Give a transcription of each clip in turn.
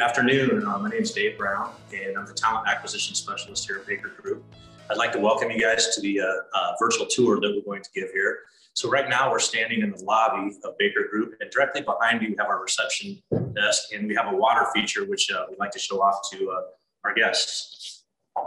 afternoon. My name is Dave Brown, and I'm the Talent Acquisition Specialist here at Baker Group. I'd like to welcome you guys to the virtual tour that we're going to give here. So right now we're standing in the lobby of Baker Group, and directly behind me we have our reception desk, and we have a water feature which we'd like to show off to our guests.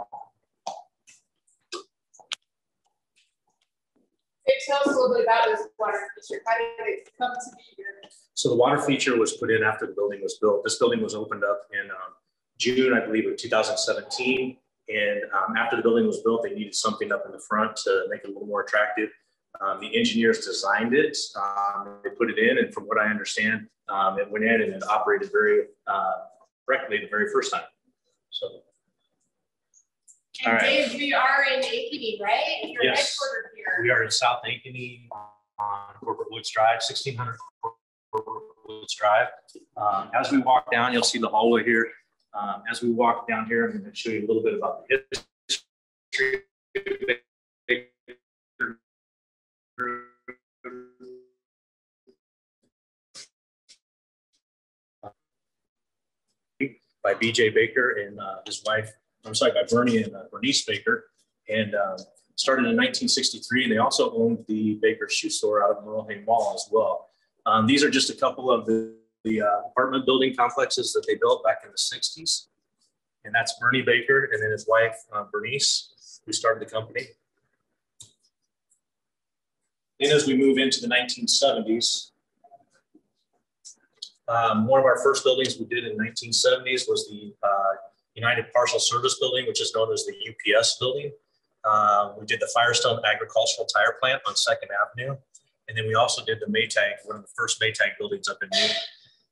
Tell us a little bit about this water feature. How did it come to be here? So the water feature was put in after the building was built. This building was opened up in June, I believe, of 2017. And after the building was built, they needed something up in the front to make it a little more attractive. The engineers designed it, they put it in, and from what I understand, it went in and it operated very correctly the very first time. So. And all right. Dave, we are in Ankeny, right? You're yes, headquartered here. We are in South Ankeny on Corporate Woods Drive, 1600 Corporate Woods Drive. As we walk down, you'll see the hallway here. As we walk down here, I'm going to show you a little bit about the history by B.J. Baker and his wife. I'm sorry, by Bernie and Bernice Baker, and started in 1963. And they also owned the Baker Shoe Store out of Merle Mall as well. These are just a couple of the apartment building complexes that they built back in the 60s. And that's Bernie Baker and then his wife, Bernice, who started the company. Then as we move into the 1970s, one of our first buildings we did in the 1970s was the United Parcel Service Building, which is known as the UPS building. We did the Firestone Agricultural Tire Plant on 2nd Avenue. And then we also did the Maytag, one of the first Maytag buildings up in New York.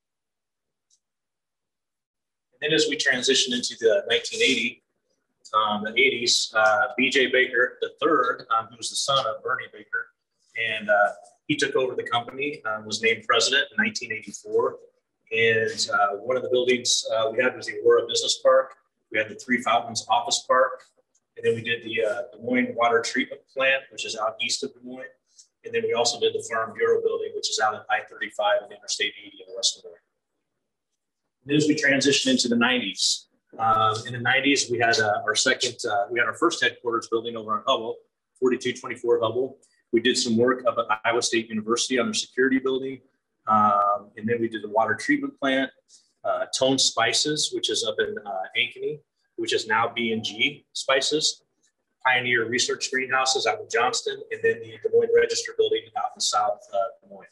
And then as we transitioned into the 1980s, the 80s, B.J. Baker III, who was the son of Bernie Baker, and he took over the company, was named president in 1984. And one of the buildings we had was the Aurora Business Park. We had the Three Fountains Office Park. And then we did the Des Moines Water Treatment Plant, which is out east of Des Moines. And then we also did the Farm Bureau building, which is out at I-35 and Interstate 80 in West Des Moines. And then as we transitioned into the 90s, in the 90s, we had our first headquarters building over on Hubble, 4224 Hubble. We did some work up at Iowa State University on their security building. And then we did the water treatment plant, Tone Spices, which is up in Ankeny, which is now B&G Spices, Pioneer Research Greenhouses out in Johnston, and then the Des Moines Register building out in South Des Moines.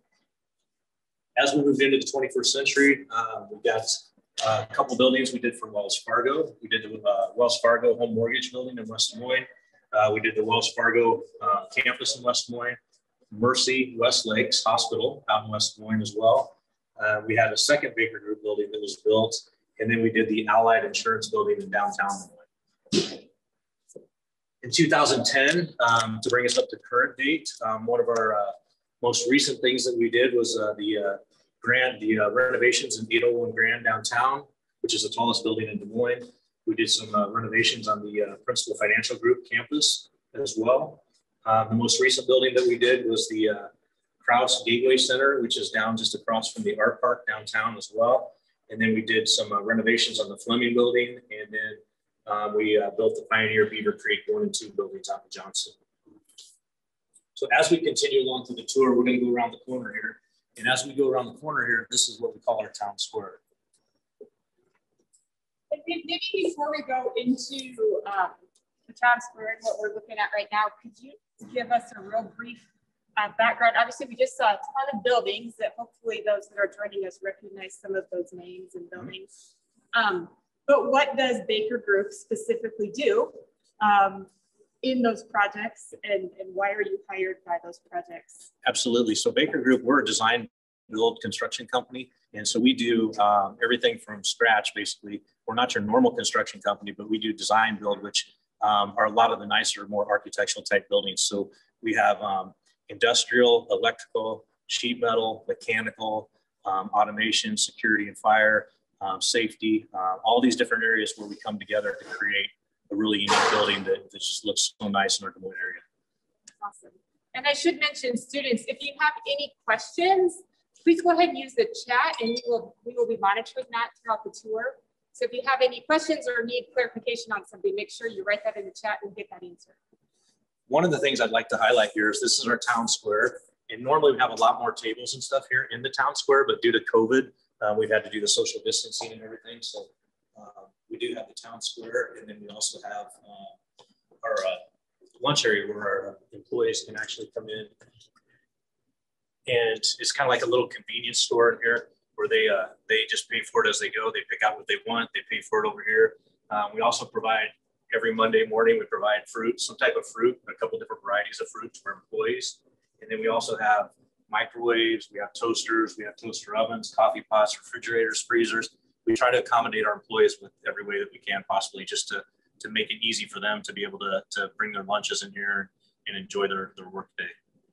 As we moved into the 21st century, we got a couple buildings we did for Wells Fargo. We did the Wells Fargo Home Mortgage building in West Des Moines. We did the Wells Fargo campus in West Des Moines, Mercy West Lakes Hospital out in West Des Moines as well. We had a second Baker Group building that was built, and then we did the Allied Insurance building in downtown Des Moines. In 2010, to bring us up to current date, one of our most recent things that we did was the renovations in 801 Grand downtown, which is the tallest building in Des Moines. We did some renovations on the Principal Financial Group campus as well. The most recent building that we did was the Krause Gateway Center, which is down just across from the Art Park downtown as well. And then we did some renovations on the Fleming building, and then we built the Pioneer Beaver Creek 1 and 2 buildings out in Johnston. So as we continue along through the tour, we're going to go around the corner here. And as we go around the corner here, this is what we call our town square. Maybe before we go into the town square and what we're looking at right now, could you give us a real brief background? Obviously, we just saw a ton of buildings that hopefully those that are joining us recognize some of those names and buildings. But what does Baker Group specifically do in those projects, and why are you hired by those projects? Absolutely. So Baker Group, we're a design build construction company. And so we do everything from scratch, basically. We're not your normal construction company, but we do design build, which are a lot of the nicer, more architectural type buildings. So we have industrial, electrical, sheet metal, mechanical, automation, security and fire, safety, all these different areas where we come together to create a really unique building that just looks so nice in our Des Moines area. Awesome. And I should mention, students, if you have any questions, Please go ahead and use the chat, and we will be monitoring that throughout the tour. So if you have any questions or need clarification on something, make sure you write that in the chat and get that answered. One of the things I'd like to highlight here is this is our town square. And normally we have a lot more tables and stuff here in the town square, but due to COVID, we've had to do the social distancing and everything. So we do have the town square, and then we also have our lunch area where our employees can actually come in. And it's kind of like a little convenience store in here where they just pay for it as they go. They pick out what they want. They pay for it over here. We also provide, every Monday morning, we provide fruit, some type of fruit, a couple different varieties of fruit for employees. And then we also have microwaves, we have toasters, we have toaster ovens, coffee pots, refrigerators, freezers. We try to accommodate our employees with every way that we can possibly, just to make it easy for them to be able to bring their lunches in here and enjoy their work day.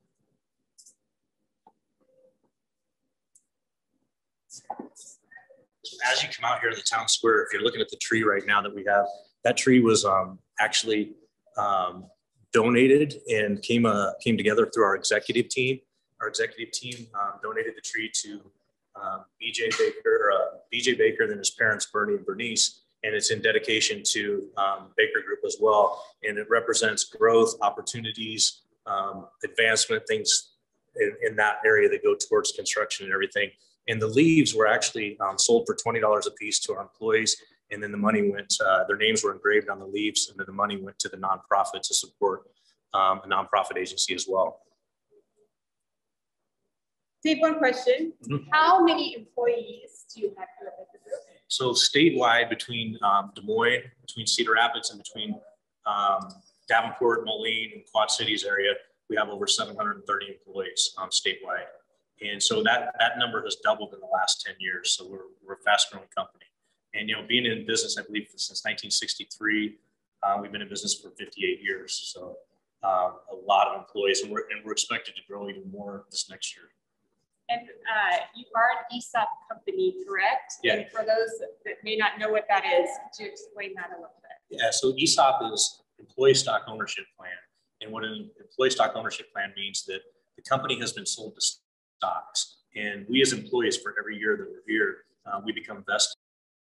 As you come out here to the town square, if you're looking at the tree right now that we have, that tree was actually donated and came together through our executive team. Our executive team donated the tree to BJ Baker, then his parents, Bernie and Bernice, and it's in dedication to Baker Group as well. And it represents growth, opportunities, advancement, things in that area that go towards construction and everything. And the leaves were actually sold for $20 a piece to our employees. And then the money went, their names were engraved on the leaves, and then the money went to the nonprofit to support a nonprofit agency as well. Dave, one question. Mm-hmm. How many employees do you have here at the group? So statewide, between Des Moines, between Cedar Rapids, and between Davenport, Moline, and Quad Cities area, we have over 730 employees statewide. And so that number has doubled in the last 10 years. So we're a fast growing company. And, you know, being in business, I believe since 1963, we've been in business for 58 years. So a lot of employees, and we're expected to grow even more this next year. And you are an ESOP company, correct? Yeah. And for those that may not know what that is, could you explain that a little bit? Yeah, so ESOP is Employee Stock Ownership Plan. And what an Employee Stock Ownership Plan means that the company has been sold to stocks. And we as employees, for every year that we're here, we become vested.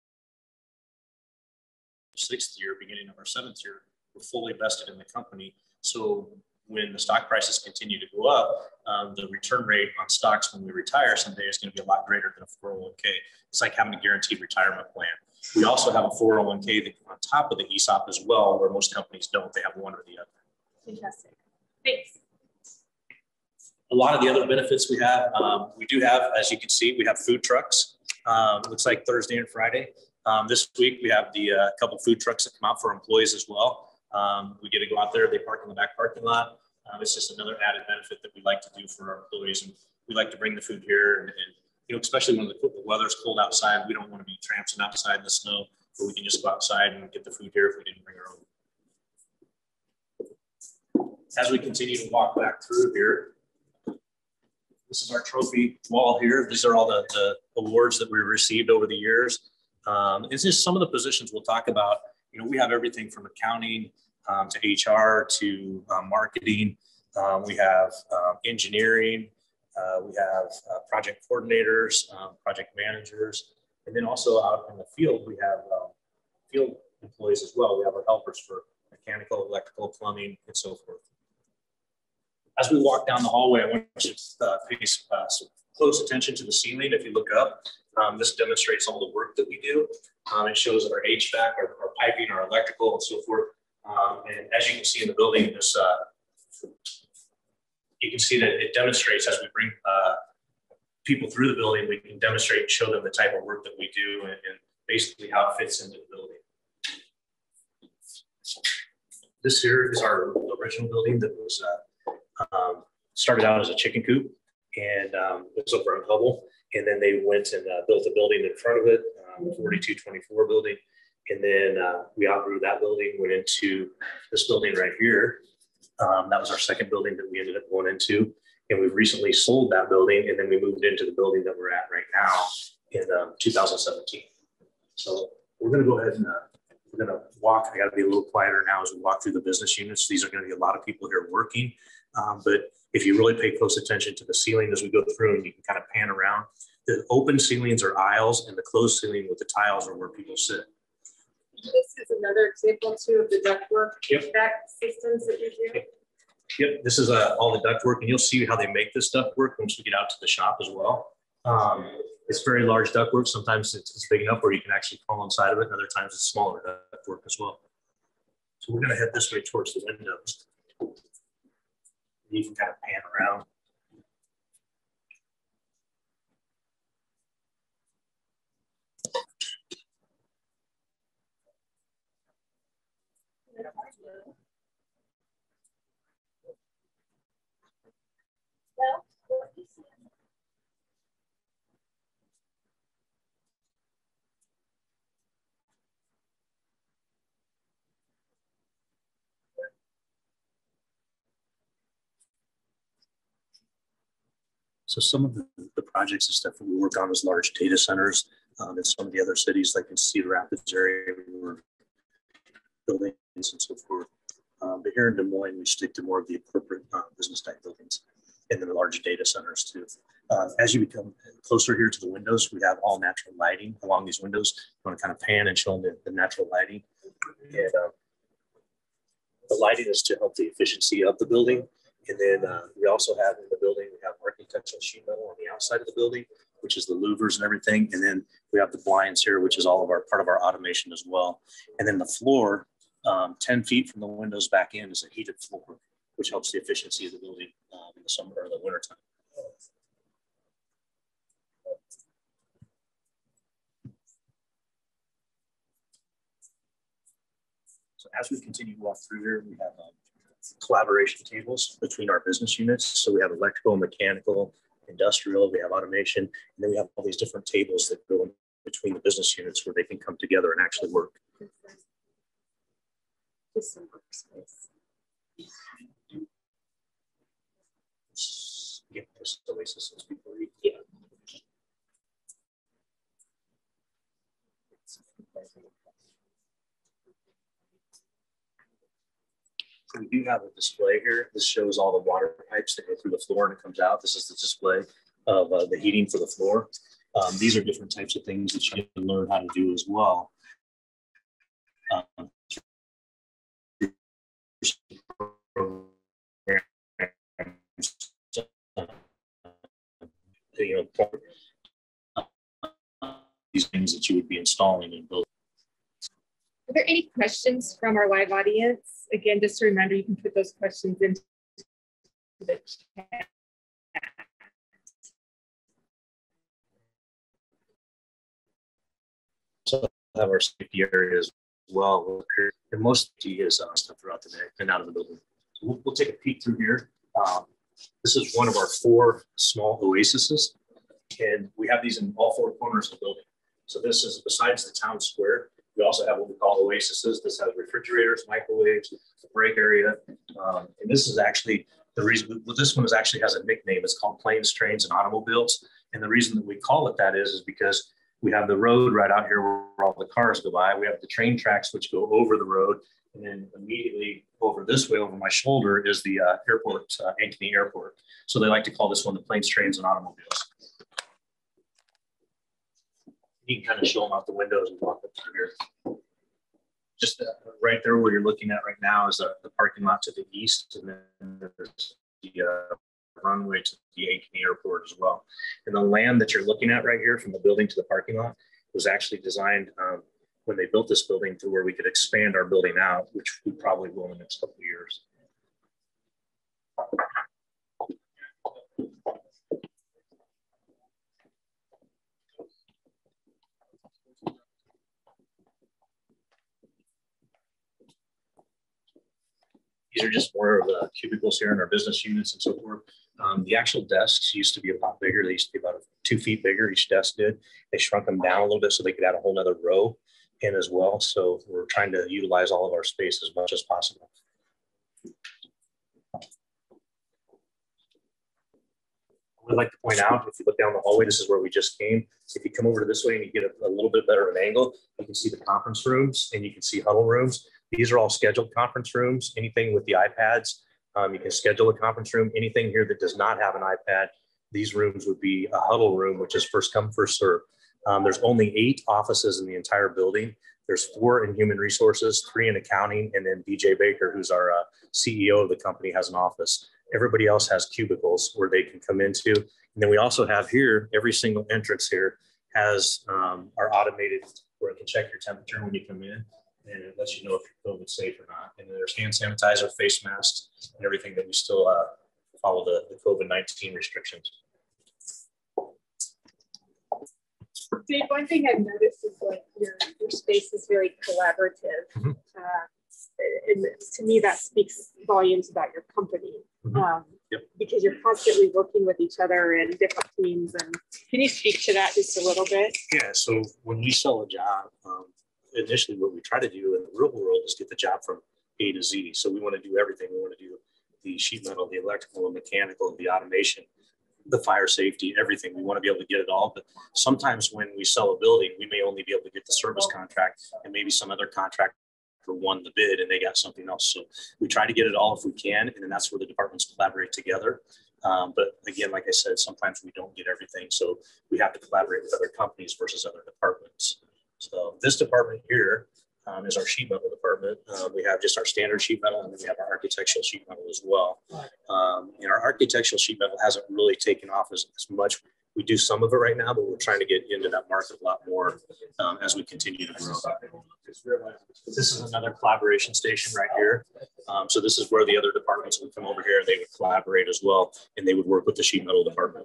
6th year, beginning of our 7th year, we're fully vested in the company. So when the stock prices continue to go up, the return rate on stocks when we retire someday is going to be a lot greater than a 401k. It's like having a guaranteed retirement plan. We also have a 401k that on top of the ESOP as well, where most companies don't. They have one or the other. Fantastic. Thanks. A lot of the other benefits we have, we do have, as you can see, we have food trucks. Looks like Thursday and Friday. This week we have the couple food trucks that come out for employees as well. We get to go out there, they park in the back parking lot. It's just another added benefit that we like to do for our employees. And we like to bring the food here and you know, especially when the weather's cold outside, we don't want to be tramping outside in the snow, but we can just go outside and get the food here if we didn't bring our own. As we continue to walk back through here, this is our trophy wall here. These are all the awards that we received over the years. It's just some of the positions we'll talk about. You know, we have everything from accounting to HR to marketing. We have engineering. We have project coordinators, project managers, and then also out in the field, we have field employees as well. We have our helpers for mechanical, electrical, plumbing, and so forth. As we walk down the hallway, I want you to pay close attention to the ceiling. If you look up, this demonstrates all the work that we do. It shows our HVAC, our piping, our electrical, and so forth. And as you can see in the building, this you can see that it demonstrates as we bring people through the building, we can demonstrate and show them the type of work that we do and basically how it fits into the building. This here is our original building that was started out as a chicken coop, and it was over in Hubble. And then they went and built a building in front of it, 4224 building. And then we outgrew that building, went into this building right here. That was our second building that we ended up going into. And we've recently sold that building, and then we moved into the building that we're at right now in 2017. So we're going to go ahead and We're going to walk. I got to be a little quieter now as we walk through the business units. These are going to be a lot of people here working. But if you really pay close attention to the ceiling as we go through, and you can kind of pan around, the open ceilings are aisles, and the closed ceiling with the tiles are where people sit. This is another example too of the ductwork HVAC systems that you do. Yep, this is all the ductwork, and you'll see how they make this ductwork once we get out to the shop as well. It's very large ductwork. Sometimes it's big enough where you can actually crawl inside of it, and other times it's smaller ductwork as well. So we're going to head this way towards the windows. You can kind of pan around. So some of the projects and stuff that we work on is large data centers in some of the other cities, like in Cedar Rapids area, we're buildings and so forth. But here in Des Moines, we stick to more of the corporate business type buildings and then the large data centers too. As you become closer here to the windows, we have all natural lighting along these windows. You want to kind of pan and show them the natural lighting. And the lighting is to help the efficiency of the building. And then we also have in the building, we have architectural sheet metal on the outside of the building, which is the louvers and everything. And then we have the blinds here, which is all of our part of our automation as well. And then the floor, 10 feet from the windows back in, is a heated floor, which helps the efficiency of the building in the summer or the winter time. So as we continue to walk through here, we have collaboration tables between our business units. So we have electrical, mechanical, industrial, we have automation, and then we have all these different tables that go in between the business units where they can come together and actually work. Just some workspace. Yeah, this Oasis is before you. Yeah. So we do have a display here. This shows all the water pipes that go through the floor and it comes out. This is the display of the heating for the floor. These are different types of things that you can learn how to do as well. These things that you would be installing and building. Are there any questions from our live audience? Again, just a reminder, you can put those questions into the chat. So we have our safety areas as well. And most is stuff throughout the day and out of the building. So we'll take a peek through here. This is one of our 4 small oases. And we have these in all 4 corners of the building. So this is besides the town square. We also have what we call oases. This has refrigerators, microwaves, a break area. And this is actually the reason, well, this one is actually has a nickname. It's called Planes, Trains, and Automobiles. And the reason that we call it that is because we have the road right out here where all the cars go by. We have the train tracks which go over the road. And then immediately over this way, over my shoulder, is the airport, Ankeny Airport. So they like to call this one the Planes, Trains, and Automobiles. You can kind of show them out the windows and walk up through here. Just right there where you're looking at right now is the parking lot to the east, and then there's the runway to the Ankeny Airport as well. And the land that you're looking at right here from the building to the parking lot was actually designed when they built this building to where we could expand our building out, which we probably will in the next couple of years. These are just more of the cubicles here in our business units and so forth. The actual desks used to be a lot bigger. They used to be about 2 feet bigger, each desk did. They shrunk them down a little bit so they could add a whole nother row in as well. So we're trying to utilize all of our space as much as possible. I'd like to point out, if you look down the hallway, this is where we just came. If you come over to this way and you get a little bit better of an angle, you can see the conference rooms and you can see huddle rooms. These are all scheduled conference rooms. Anything with the iPads, you can schedule a conference room. Anything here that does not have an iPad, these rooms would be a huddle room, which is first come, first serve. There's only 8 offices in the entire building. There's 4 in human resources, 3 in accounting, and then BJ Baker, who's our CEO of the company, has an office. Everybody else has cubicles where they can come into. And then we also have here, every single entrance here has our automated, where it can check your temperature when you come in, and it lets you know if you're COVID safe or not. And then there's hand sanitizer, face masks, and everything that we still follow the COVID-19 restrictions. Dave, one thing I've noticed is like your space is very collaborative. Mm-hmm. And to me, that speaks volumes about your company. Mm-hmm. Yep. Because you're constantly working with each other and different teams. And can you speak to that just a little bit? Yeah, so when we sell a job, initially what we try to do in the real world is get the job from A to Z. So we want to do everything. We want to do the sheet metal, the electrical, the mechanical, the automation, the fire safety, everything. We want to be able to get it all. But sometimes when we sell a building, we may only be able to get the service contract, and maybe some other contractor won the bid and they got something else. So we try to get it all if we can, and then that's where the departments collaborate together. But again, like I said, sometimes we don't get everything. So we have to collaborate with other companies versus other departments. So this department here is our sheet metal department. We have just our standard sheet metal, and then we have our architectural sheet metal as well. And our architectural sheet metal hasn't really taken off as much. We do some of it right now, but we're trying to get into that market a lot more as we continue to grow. This is another collaboration station right here. So this is where the other departments would come over here and they would collaborate as well, and they would work with the sheet metal department.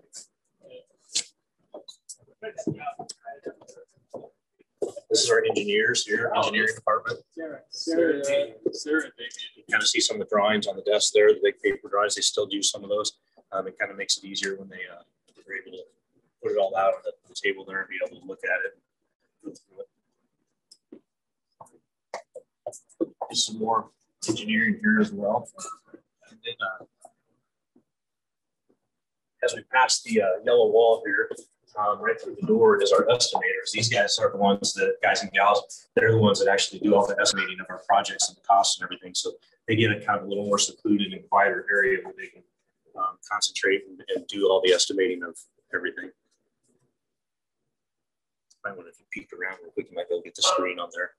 This is our engineers here, engineering department. You kind of see some of the drawings on the desk there, the big paper drawings. They still do some of those. It kind of makes it easier when they're able to put it all out on the table there and be able to look at it. There's some more engineering here as well. And then, as we pass the yellow wall here, right through the door is our estimators. These guys are the ones that, guys and gals, they're the ones that actually do all the estimating of our projects and the costs and everything. So they get a kind of a little more secluded and quieter area where they can concentrate and do all the estimating of everything. I wonder if you peeked around real quick, you might be able to get the screen on there.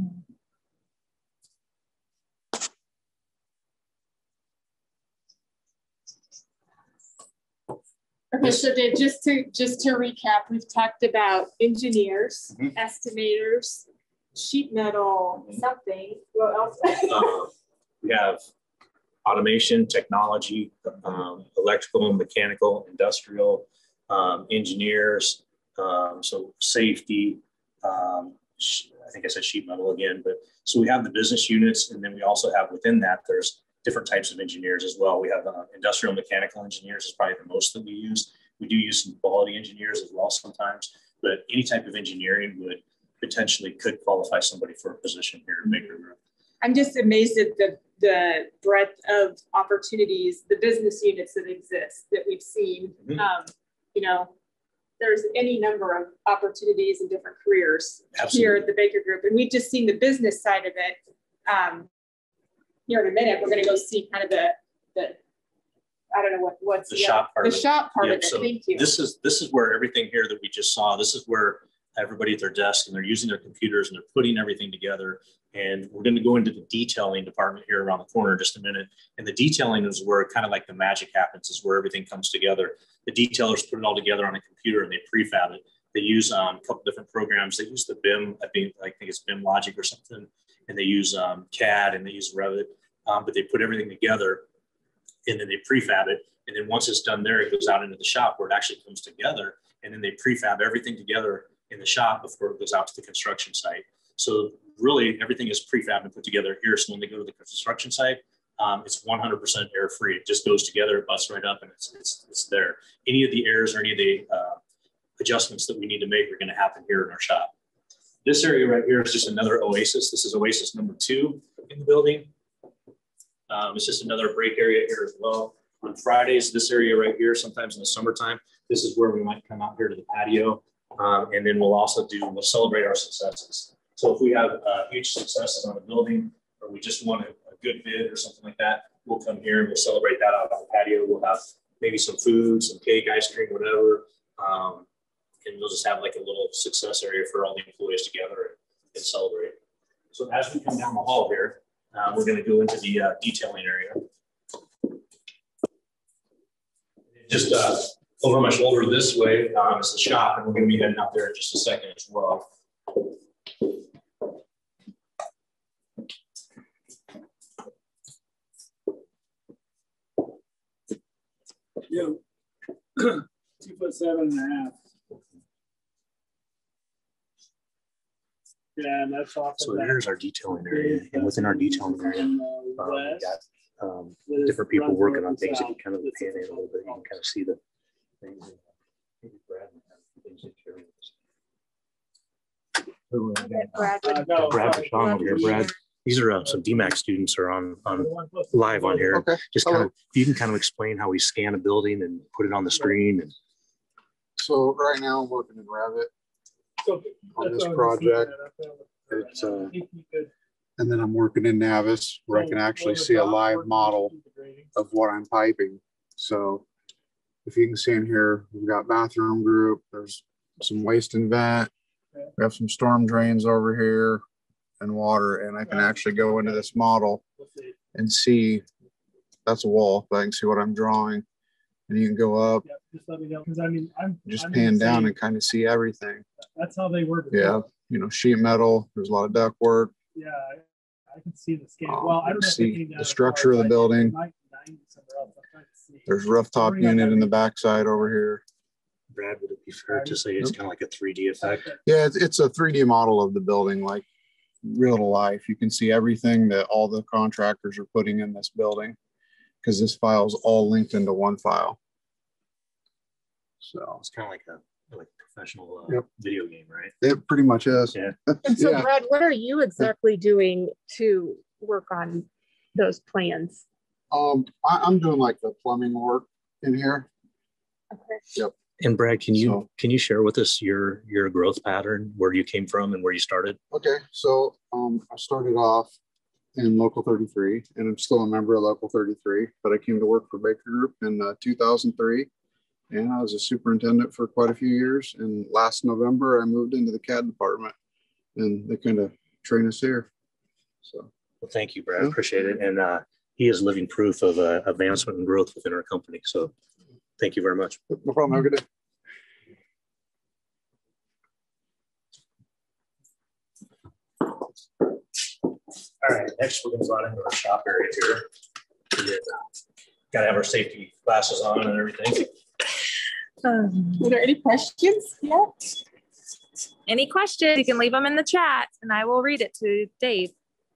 Okay, so Dave, just to recap, we've talked about engineers, mm-hmm. estimators, sheet metal, mm-hmm. something. What else? We have automation, technology, electrical, mechanical, industrial, engineers, so safety. I think I said sheet metal again, but so we have the business units, and then we also have within that there's different types of engineers as well. We have industrial mechanical engineers is probably the most that we use. We do use some quality engineers as well sometimes, but any type of engineering would potentially could qualify somebody for a position here in Baker Group. I'm just amazed at the breadth of opportunities, the business units that exist that we've seen. Mm-hmm. You know, there's any number of opportunities and different careers Absolutely. Here at the Baker Group, and we've just seen the business side of it. Here in a minute, we're going to go see kind of the I don't know what's the shop part. The shop part of it. So thank you. This is where everything here that we just saw. This is where everybody at their desk and they're using their computers and they're putting everything together. And we're going to go into the detailing department here around the corner in just a minute. And the detailing is where kind of like the magic happens, is where everything comes together. The detailers put it all together on a computer and they prefab it. They use a couple different programs. They use the BIM, I think it's BIM Logic or something, and they use CAD and they use Revit. But they put everything together and then they prefab it. And then once it's done there, it goes out into the shop where it actually comes together. And then they prefab everything together in the shop before it goes out to the construction site. So really everything is prefab and put together here. So when they go to the construction site, it's 100% air free. It just goes together, it busts right up, and it's there. Any of the errors or any of the adjustments that we need to make are going to happen here in our shop. This area right here is just another Oasis. This is Oasis number 2 in the building. It's just another break area here as well. On Fridays, this area right here, sometimes in the summertime, this is where we might come out here to the patio. And then we'll celebrate our successes. So if we have huge successes on the building, or we just want a good bid or something like that, we'll come here and we'll celebrate that out on the patio. We'll have maybe some food, some cake, ice cream, whatever. And we'll just have like a little success area for all the employees together and celebrate. So as we come down the hall here, we're going to go into the detailing area. Just over my shoulder this way is the shop, and we're going to be heading out there in just a second as well. Yeah, 2'7.5". Yeah, and that's off. So here's our detailing area, and within our detailing area, we got different people working on things. If you kind of pan in a little bit, you can kind of see the things. Brad Vachon over here. Brad, these are some DMACC students are on live on here. Okay. Just kind of, you can kind of explain how we scan a building and put it on the screen. And so right now I'm working in Revit on this project. It's and then I'm working in Navis where I can actually see a live model of what I'm piping. So if you can see in here, we've got bathroom group, there's some waste and vent, we have some storm drains over here and water, and I can actually go into this model and see, that's a wall, but I can see what I'm drawing, and you can go up, just let me know, because I mean, I'm pan down and kind of see everything. That's how they work. Yeah, you know, sheet metal, there's a lot of duct work. Yeah, I can see the scan. Well, I don't see the structure of the building. There's rooftop unit in the backside over here. Brad, would it be fair to say it's kind of like a 3D effect? Yeah, it's a 3D model of the building, like real to life. You can see everything that all the contractors are putting in this building because this file is all linked into one file. So it's kind of like a professional video game, right? It pretty much is. Yeah. And so, yeah. Brad, what are you exactly doing to work on those plans? I'm doing like the plumbing work in here. Okay. Yep. And Brad, can you share with us your growth pattern, where you came from and where you started? Okay, so I started off in Local 33, and I'm still a member of Local 33, but I came to work for Baker Group in 2003, and I was a superintendent for quite a few years. And last November, I moved into the CAD department, and they kind of train us here. So, well, thank you, Brad. Appreciate it. And he is living proof of advancement and growth within our company. So, thank you very much. No problem. Have a good day. All right, next we're going to go out into our shop area here. Got to have our safety glasses on and everything. Are there any questions yet? Any questions, you can leave them in the chat and I will read it to Dave.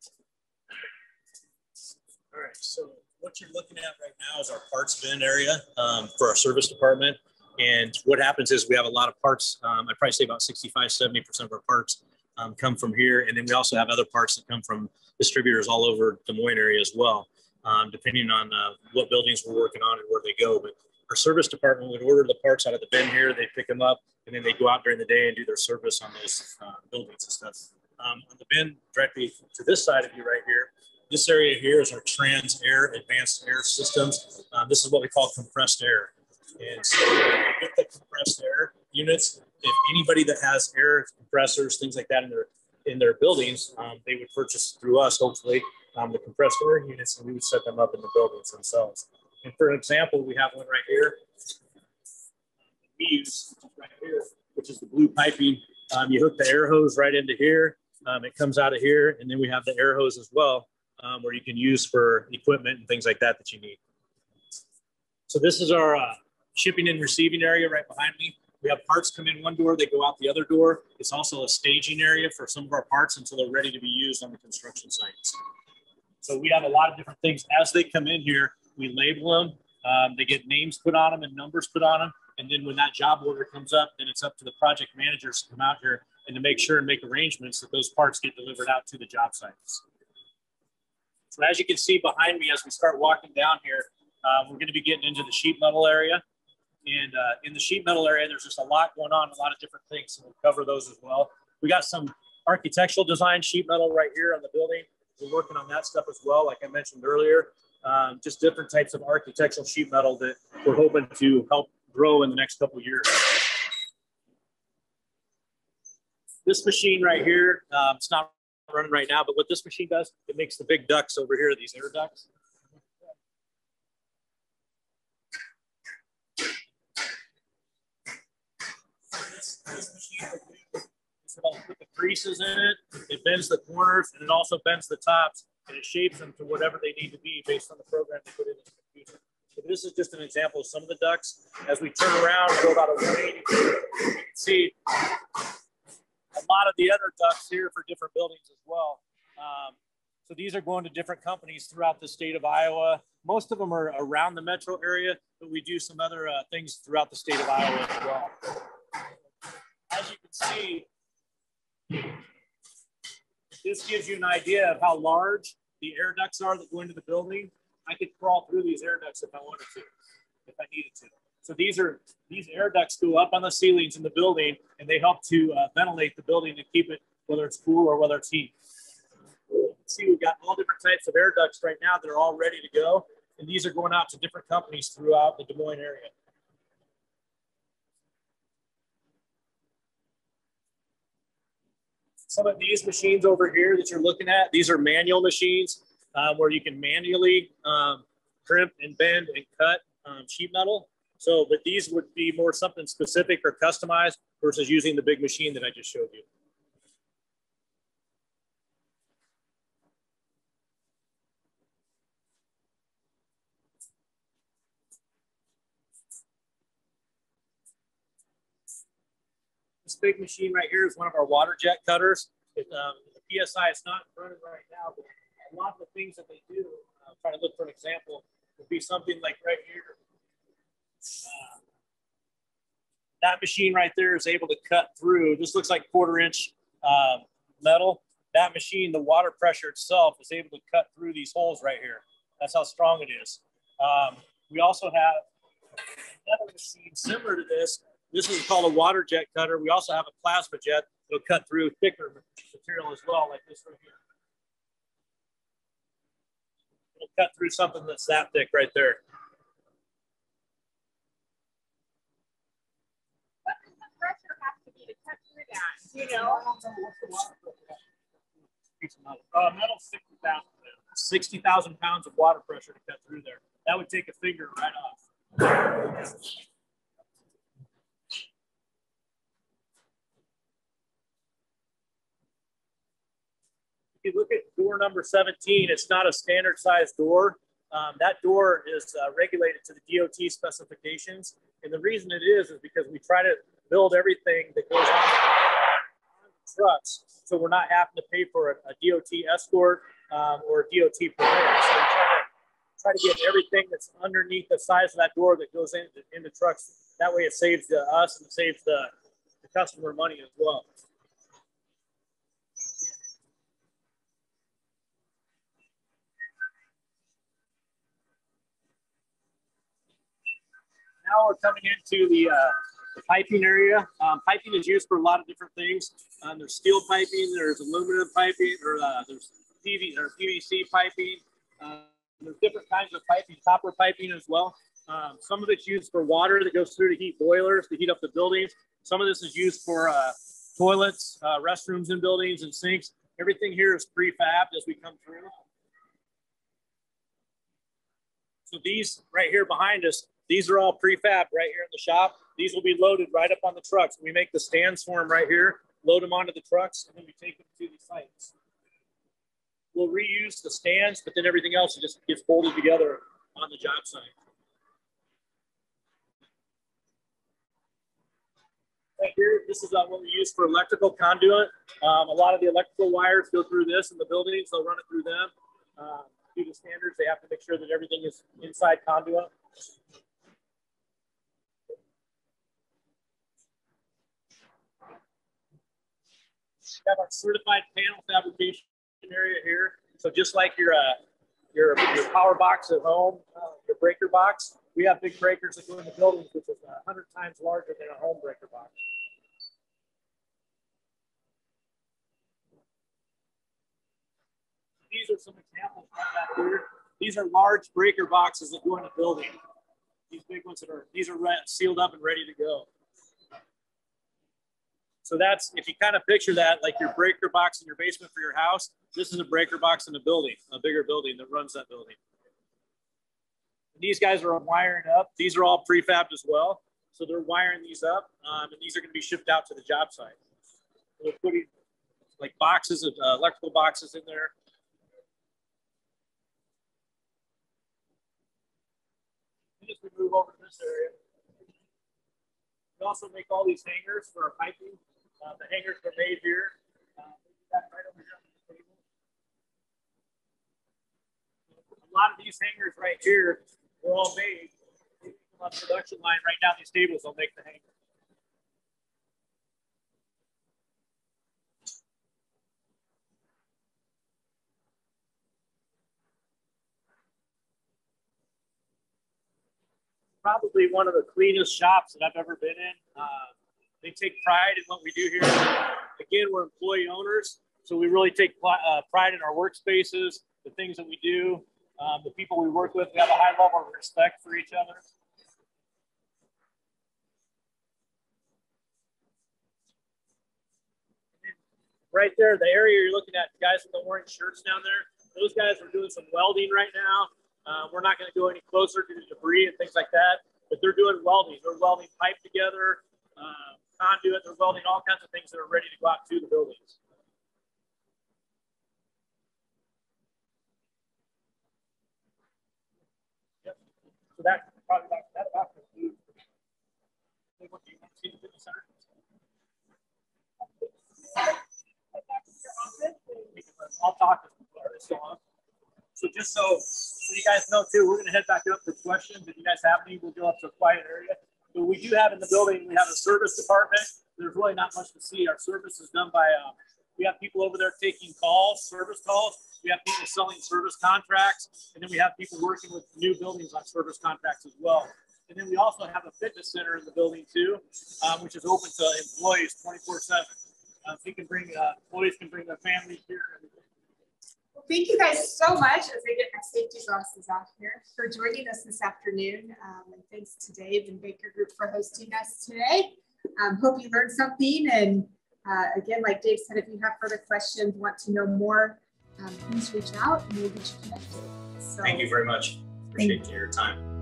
All right, so what you're looking at right now is our parts bin area for our service department. And what happens is we have a lot of parts. I'd probably say about 65–70% of our parts come from here. And then we also have other parts that come from distributors all over Des Moines area as well, depending on what buildings we're working on and where they go. But our service department would order the parts out of the bin here, they pick them up, and then they go out during the day and do their service on those buildings and stuff. On the bin directly to this side of you right here, this area here is our trans air, advanced air systems. This is what we call compressed air. And so with the compressed air units, if anybody that has air compressors, things like that in their buildings, they would purchase through us, hopefully, the compressed air units, and we would set them up in the buildings themselves. And for example, we have one right here. We use right here, which is the blue piping. You hook the air hose right into here. It comes out of here, and then we have the air hose as well, where you can use for equipment and things like that that you need. So this is our shipping and receiving area right behind me. We have parts come in one door, they go out the other door. It's also a staging area for some of our parts until they're ready to be used on the construction sites. So we have a lot of different things. As they come in here, we label them. They get names put on them and numbers put on them. And then when that job order comes up, then it's up to the project managers to come out here and to make sure and make arrangements that those parts get delivered out to the job sites. So as you can see behind me, as we start walking down here, We're going to be getting into the sheet metal area. And in the sheet metal area, there's just a lot going on, a lot of different things. So we'll cover those as well. We got some architectural design sheet metal right here on the building. We're working on that stuff as well, like I mentioned earlier. Just different types of architectural sheet metal that we're hoping to help grow in the next couple of years. This machine right here, it's not running right now, but what this machine does, it makes the big ducts over here, these air ducts. This machine will put the creases in it, it bends the corners, and it also bends the tops, and it shapes them to whatever they need to be based on the program they put in the computer. So this is just an example of some of the ducts. As we turn around and go about a 180, you can see a lot of the other ducts here for different buildings as well. So these are going to different companies throughout the state of Iowa. Most of them are around the metro area, but we do some other things throughout the state of Iowa as well. As you can see, this gives you an idea of how large the air ducts are that go into the building. I could crawl through these air ducts if I wanted to, if I needed to. So these air ducts go up on the ceilings in the building, and they help to ventilate the building and keep it, whether it's cool or whether it's heat. You can see we've got all different types of air ducts right now that are all ready to go, and these are going out to different companies throughout the Des Moines area. Some of these machines over here that you're looking at, these are manual machines where you can manually crimp and bend and cut sheet metal. So, but these would be more something specific or customized versus using the big machine that I just showed you. This big machine right here is one of our water jet cutters. The PSI is not running right now, but a lot of the things that they do, I'm trying to look for an example, would be something like right here. That machine right there is able to cut through, this looks like 1/4-inch metal. That machine, the water pressure itself is able to cut through these holes right here. That's how strong it is. We also have another machine similar to this. This is called a water jet cutter. We also have a plasma jet that'll cut through thicker material as well, like this right here. It'll cut through something that's that thick right there. What does the pressure have to be to cut through that? You know? Metal 60,000 pounds of water pressure to cut through there. That would take a finger right off. If you look at door number 17, it's not a standard size door. That door is regulated to the DOT specifications. And the reason it is because we try to build everything that goes on trucks. So we're not having to pay for a DOT escort or a DOT permit. So we try to get everything that's underneath the size of that door that goes into trucks. That way it saves us and it saves the customer money as well. Now we're coming into the piping area. Piping is used for a lot of different things. There's steel piping, there's aluminum piping, or there's PVC piping. There's different kinds of piping, copper piping as well. Some of it's used for water that goes through to heat boilers, to heat up the buildings. Some of this is used for toilets, restrooms in buildings, and sinks. Everything here is prefabbed as we come through. So these right here behind us, these are all prefab right here in the shop. These will be loaded right up on the trucks. We make the stands for them right here, load them onto the trucks, and then we take them to the sites. We'll reuse the stands, but then everything else just gets folded together on the job site. Right here, this is what we use for electrical conduit. A lot of the electrical wires go through this in the buildings. They'll run it through them. Due to standards, they have to make sure that everything is inside conduit. We have our certified panel fabrication area here. So just like your power box at home, your breaker box. We have big breakers that go in the buildings, which is 100 times larger than a home breaker box. These are some examples right back here. These are large breaker boxes that go in a building. These big ones these are sealed up and ready to go. So that's, if you kind of picture that, like your breaker box in your basement for your house, this is a breaker box in a building, a bigger building that runs that building. And these guys are wiring up. These are all prefabbed as well. So they're wiring these up, and these are going to be shipped out to the job site. So they're putting like boxes of electrical boxes in there. As we move over to this area, we also make all these hangers for our piping. The hangers are made here. Right over here on the table. A lot of these hangers right here were all made. On the production line right down these tables, they'll make the hanger. Probably one of the cleanest shops that I've ever been in. They take pride in what we do here. Again, we're employee owners, so we really take pride in our workspaces, the things that we do, the people we work with. We have a high level of respect for each other. Right there, the area you're looking at, the guys with the orange shirts down there, those guys are doing some welding right now. We're not going to go any closer due to debris and things like that, but they're doing welding. They're welding pipe together, conduit. They're welding all kinds of things that are ready to go out to the buildings. Yep. So that's probably about concludes. What do you want to see in the fitness center? I'll talk to this on. So just so you guys know too, we're going to head back up for questions. If you guys have any, we'll go up to a quiet area. But we do have in the building, we have a service department. There's really not much to see. Our service is done by, we have people over there taking calls, service calls. We have people selling service contracts. And then we have people working with new buildings on service contracts as well. And then we also have a fitness center in the building too, which is open to employees 24/7. So you can bring, employees can bring their families here. Well, thank you guys so much, as I get my safety glasses off here, for joining us this afternoon. And thanks to Dave and Baker Group for hosting us today. Hope you learned something. And again, like Dave said, if you have further questions, want to know more, please reach out and we'll get you connected. So, thank you very much. Appreciate your time.